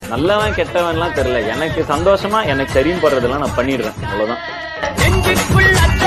நல்லவன் கெட்டவன்லாம் தெரியல, எனக்கு சந்தோஷமா எனக்கு சரின்னு போடுறதெல்லாம் நான் பண்ணிடுறேன், அவ்வளவுதான்.